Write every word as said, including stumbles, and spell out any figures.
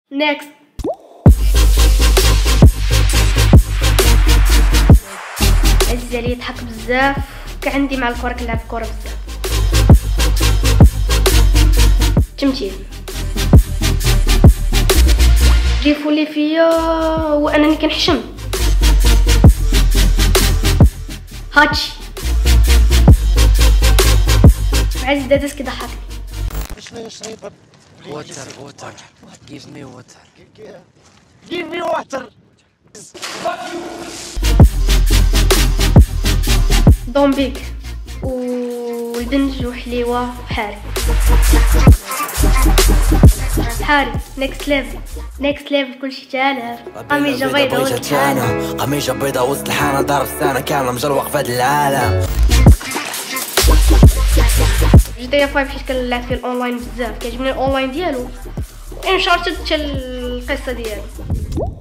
نيكست. عزيز عليا يضحك بزاف، كعندي مع الكره كنلعب الكره بزاف. تمثيل جيفوا لي فيا وانني كنحشم. هاتشي عزيز داداس كيضحكني. شنو شنو Water, water. Give me water. Give me water. دومبيك والبنج وحليوه وحاري. حاري نيكست ليفل نيكست ليفل كلشي تالف. قميجه بيضا وسط الحانه، قميجه بيضا وسط الحانه، ضارب السنه كامله مجروق في هاد العالم. جي فايف حيت كنلعب فيه الاونلاين بزاف، كيعجبني الاونلاين ديالو، انشارتد حتى القصه ديالو.